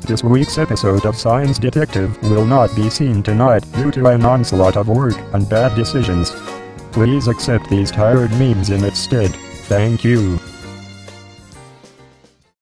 This week's episode of Science Detective will not be seen tonight due to an onslaught of work and bad decisions. Please accept these tired memes in its stead. Thank you.